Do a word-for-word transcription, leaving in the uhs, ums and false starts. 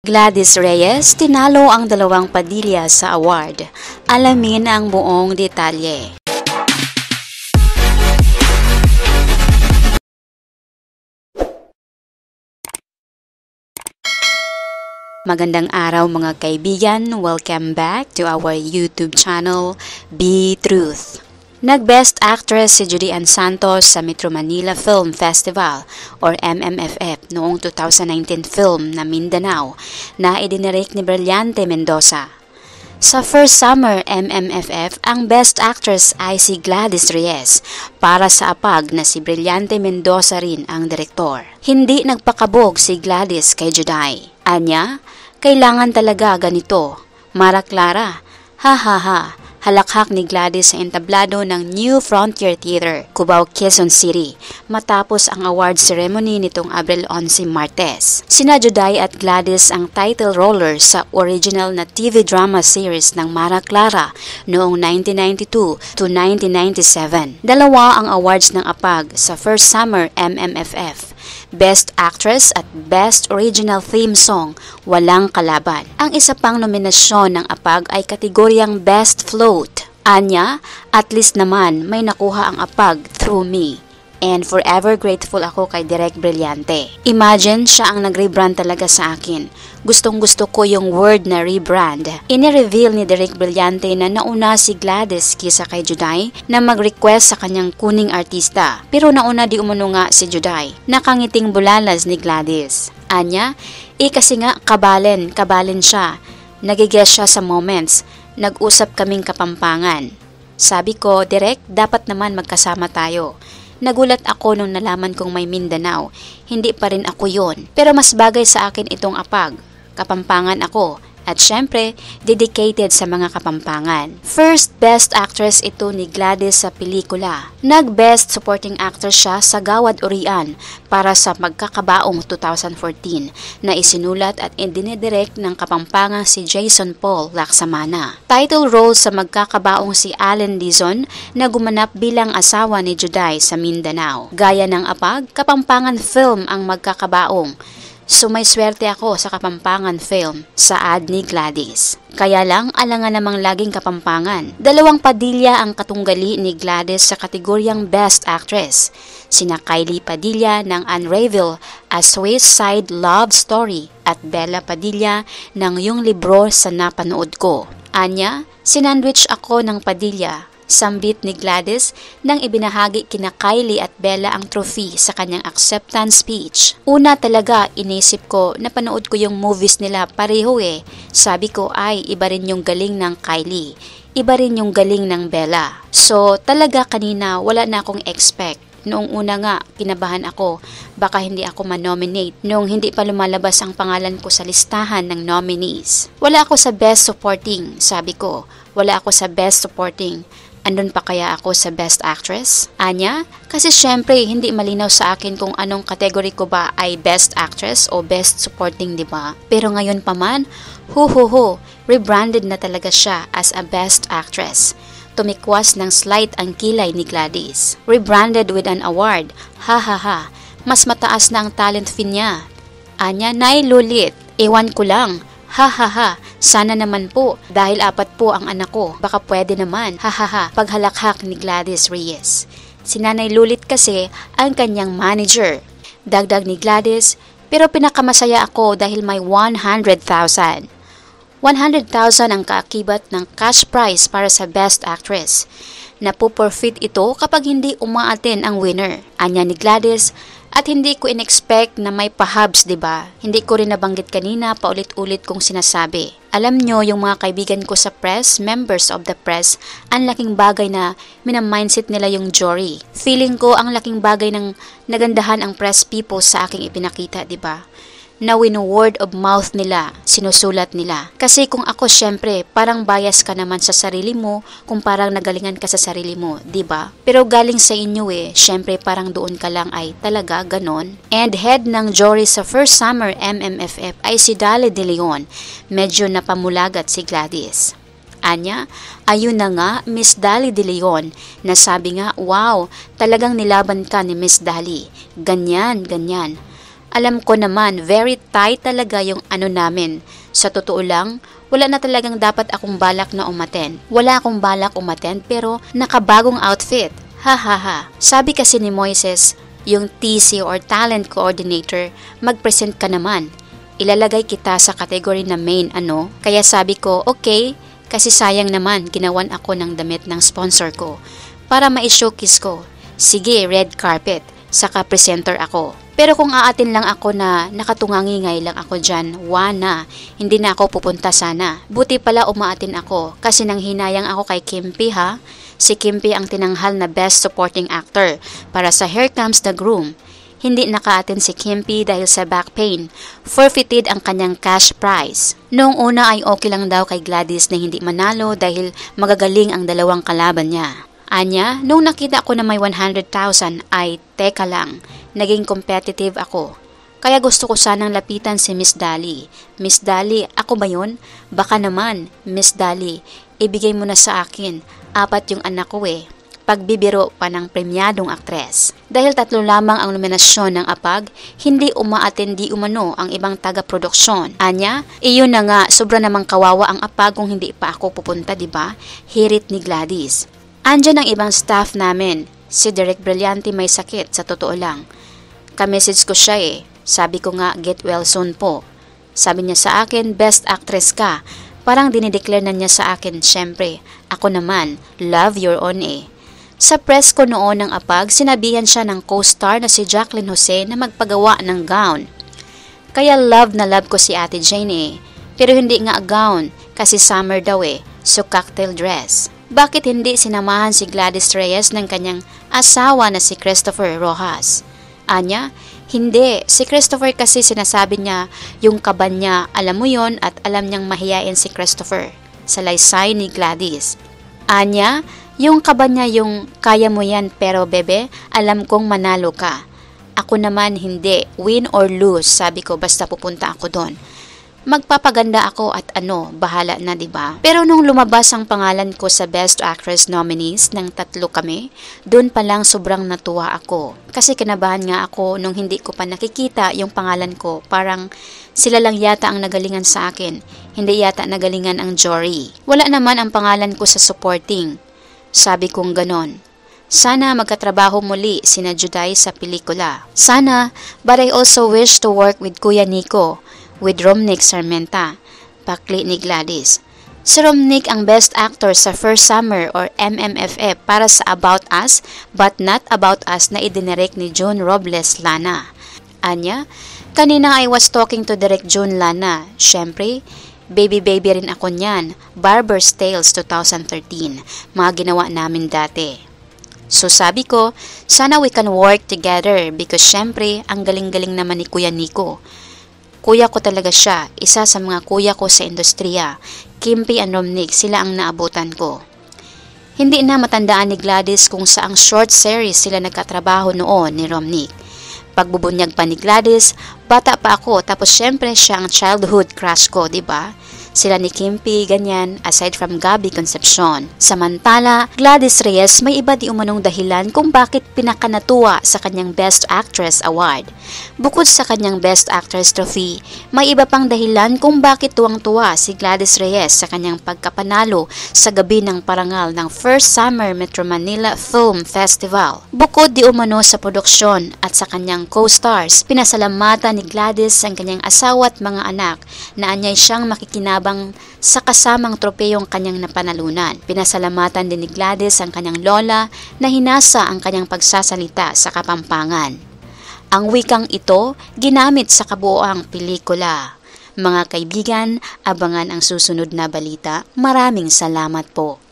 Gladys Reyes tinalo ang dalawang Padilla sa award. Alamin ang buong detalye. Magandang araw mga kaibigan, welcome back to our YouTube channel, Be Truth. Nag-Best Actress si Judy Ann Santos sa Metro Manila Film Festival or M M F F noong two thousand nineteen film na Mindanao na idinirect ni Brillante Mendoza. Sa first summer M M F F, ang Best Actress ay si Gladys Reyes para sa apag na si Brillante Mendoza rin ang direktor. Hindi nagpakabog si Gladys kay Juday. Anya, kailangan talaga ganito. Mara Clara, ha ha ha. Halakhak ni Gladys sa entablado ng New Frontier Theater, Cubao, Quezon City, matapos ang award ceremony nitong Abril eleven Martes. Sina Juday at Gladys ang title rollers sa original na T V drama series ng Mara Clara noong nineteen ninety-two to nineteen ninety-seven. Dalawa ang awards ng apag sa first summer M M F F. Best Actress at Best Original Theme Song, walang kalaban. Ang isa pang nominasyon ng apag ay kategoryang Best Float. Anya, at least naman may nakuha ang apag through me. And forever grateful ako kay Direk Brillante. Imagine, siya ang nag-rebrand talaga sa akin. Gustong gusto ko yung word na rebrand. Ini-reveal ni Direk Brillante na nauna si Gladys kisa kay Juday na mag-request sa kanyang kuning artista. Pero nauna di umano nga si Juday. Nakangiting bulalas ni Gladys. Anya, eh kasi nga kabalen, kabalen siya. Nagigess siya sa moments. Nag-usap kaming kapampangan. Sabi ko, Direk, dapat naman magkasama tayo. Nagulat ako nung nalaman kong may Mindanao. Hindi pa rin ako yon. Pero mas bagay sa akin itong apag. Kapampangan ako. At syempre, dedicated sa mga kapampangan. First Best Actress ito ni Gladys sa pelikula. Nag-Best Supporting Actor siya sa Gawad Urian para sa Magkakabaong two thousand fourteen na isinulat at idinidirect ng kapampangan si Jason Paul Laksamana. Title role sa Magkakabaong si Allen Dizon na gumanap bilang asawa ni Juday sa Mindanao. Gaya ng apag, kapampangan film ang Magkakabaong. So may swerte ako sa kapampangan film sa ad ni Gladys. Kaya lang alangan namang laging kapampangan. Dalawang Padilla ang katunggali ni Gladys sa kategoryang Best Actress. Sina Kylie Padilla ng Unravel, A Swiss Side Love Story at Bella Padilla ng Yung Libro sa Napanood Ko. Anya, sinandwich ako ng Padilla. Sambit ni Gladys nang ibinahagi kina Kylie at Bella ang trophy sa kanyang acceptance speech. Una talaga inisip ko na panood ko yung movies nila pareho eh. Sabi ko ay iba rin yung galing ng Kylie, iba rin yung galing ng Bella. So talaga kanina wala na akong expect. Noong una nga, kinabahan ako, baka hindi ako ma-nominate noong hindi pa lumalabas ang pangalan ko sa listahan ng nominees. Wala ako sa Best Supporting, sabi ko. Wala ako sa Best Supporting. Andun pa kaya ako sa Best Actress? Anya? Kasi syempre hindi malinaw sa akin kung anong kategory ko ba ay Best Actress o Best Supporting, di ba? Pero ngayon pa man, hu hu hu, rebranded na talaga siya as a Best Actress. Tumikwas ng slight ang kilay ni Gladys. Rebranded with an award. Ha ha ha. Mas mataas na ang talent fee niya. Anya, nailulit. Ewan ko lang. Ha ha ha. Sana naman po. Dahil apat po ang anak ko. Baka pwede naman. Ha ha ha. Paghalakhak ni Gladys Reyes. Si Nanay Lulit kasi ang kanyang manager. Dagdag ni Gladys, pero pinakamasaya ako dahil may one hundred thousand. one hundred thousand ang kaakibat ng cash prize para sa Best Actress. Napuporfit ito kapag hindi umaaten ang winner. Anya ni Gladys, at hindi ko in-expect na may pahabs, diba? Hindi ko rin nabanggit kanina, paulit-ulit kong sinasabi. Alam nyo, yung mga kaibigan ko sa press, members of the press, ang laking bagay na minamindset nila yung jury. Feeling ko ang laking bagay ng nagandahan ang press people sa aking ipinakita, diba? Na wino-word of mouth nila, sinusulat nila. Kasi kung ako syempre, parang bias ka naman sa sarili mo kung parang nagalingan ka sa sarili mo, di ba? Pero galing sa inyo eh, syempre parang doon ka lang ay talaga ganon. And head ng jury sa first summer M M F F ay si Dali De Leon. Medyo napamulagat si Gladys. Anya, ayun na nga, Miss Dali De Leon, na sabi nga, wow, talagang nilaban ka ni Miss Dali. Ganyan, ganyan. Alam ko naman, very tight talaga yung ano namin. Sa totoo lang, wala na talagang dapat akong balak na umaten. Wala akong balak umaten pero nakabagong outfit. Ha ha ha. Sabi kasi ni Moises, yung T C or Talent Coordinator, mag-present ka naman. Ilalagay kita sa category na main ano. Kaya sabi ko, okay, kasi sayang naman ginawan ako ng damit ng sponsor ko. Para ma-showcase ko. Sige, red carpet. Saka presenter ako. Pero kung aatin lang ako na nakatungangingay lang ako dyan, wana, hindi na ako pupunta sana. Buti pala umaatin ako kasi nang hinayang ako kay Kimpi ha. Si Kimpi ang tinanghal na Best Supporting Actor para sa Here Comes the Groom. Hindi nakaatin si Kimpi dahil sa back pain. Forfeited ang kanyang cash prize. Noong una ay okay lang daw kay Gladys na hindi manalo dahil magagaling ang dalawang kalaban niya. Anya, nung nakita ko na may one hundred thousand ay teka lang, naging competitive ako. Kaya gusto ko sanang lapitan si Miss Dali. Miss Dali, ako ba yun? Baka naman, Miss Dali, ibigay mo na sa akin. Apat yung anak ko eh. Pagbibiro pa ng premyadong aktres. Dahil tatlo lamang ang nominasyon ng A P A G, hindi umaatendi umano ang ibang taga-produksyon. Anya, iyon na nga, sobra namang kawawa ang A P A G kung hindi pa ako pupunta, diba? Hirit ni Gladys. Andyan ang ibang staff namin. Si Direk Brillante may sakit, sa totoo lang. Ka-message ko siya eh. Sabi ko nga, get well soon po. Sabi niya sa akin, best actress ka. Parang dinideclare na niya sa akin, syempre. Ako naman, love your own eh. Sa press ko noon ng A P A G, sinabihan siya ng co-star na si Jacqueline Jose na magpagawa ng gown. Kaya love na love ko si Ate Jane eh. Pero hindi nga gown, kasi summer daw eh. So cocktail dress. Bakit hindi sinamahan si Gladys Reyes ng kanyang asawa na si Christopher Rojas? Anya, hindi. Si Christopher kasi sinasabi niya yung kaban niya, alam mo yon at alam niyang mahiyain si Christopher. Salaysay ni Gladys. Anya, yung kaban niya yung kaya mo yan pero bebe, alam kong manalo ka. Ako naman hindi. Win or lose, sabi ko basta pupunta ako doon. Magpapaganda ako at ano, bahala na diba? Pero nung lumabas ang pangalan ko sa Best Actress nominees ng tatlo kami, dun pa lang sobrang natuwa ako. Kasi kinabahan nga ako nung hindi ko pa nakikita yung pangalan ko. Parang sila lang yata ang nagalingan sa akin. Hindi yata nagalingan ang jury. Wala naman ang pangalan ko sa supporting. Sabi kong ganon. Sana magkatrabaho muli sina Juday sa pelikula. Sana, but I also wish to work with Kuya Nico. With Romnick Sarmenta, pakli ni Gladys. Si Romnick ang best actor sa First Summer or M M F F para sa About Us but Not About Us na idinirect ni June Robles Lana. Anya, kanina I was talking to Direk June Lana. Syempre, baby-baby rin ako niyan. Barber's Tales twenty thirteen, mga ginawa namin dati. So sabi ko, sana we can work together because syempre, ang galing-galing naman ni Kuya Nico. Kuya ko talaga siya, isa sa mga kuya ko sa industriya. Kimpi and Romnick, sila ang naabutan ko. Hindi na matandaan ni Gladys kung saang short series sila nagkatrabaho noon ni Romnick. Pagbubunyag pa ni Gladys, bata pa ako tapos syempre siya ang childhood crush ko, diba? Sila ni Kimpi, ganyan, aside from Gabby Concepcion. Samantala, Gladys Reyes may iba di umanong dahilan kung bakit pinakanatuwa sa kanyang Best Actress Award. Bukod sa kanyang Best Actress Trophy, may iba pang dahilan kung bakit tuwang-tuwa si Gladys Reyes sa kanyang pagkapanalo sa gabi ng parangal ng First Summer Metro Manila Film Festival. Bukod di umano sa produksyon at sa kanyang co-stars, pinasalamatan ni Gladys ang kanyang asawa at mga anak na anyay siyang makikinabang sa kasamang tropeyong kanyang napanalunan. Pinasalamatan din ni Gladys ang kanyang lola na hinasa ang kanyang pagsasalita sa Kapampangan. Ang wikang ito ginamit sa kabuoang pelikula. Mga kaibigan, abangan ang susunod na balita. Maraming salamat po.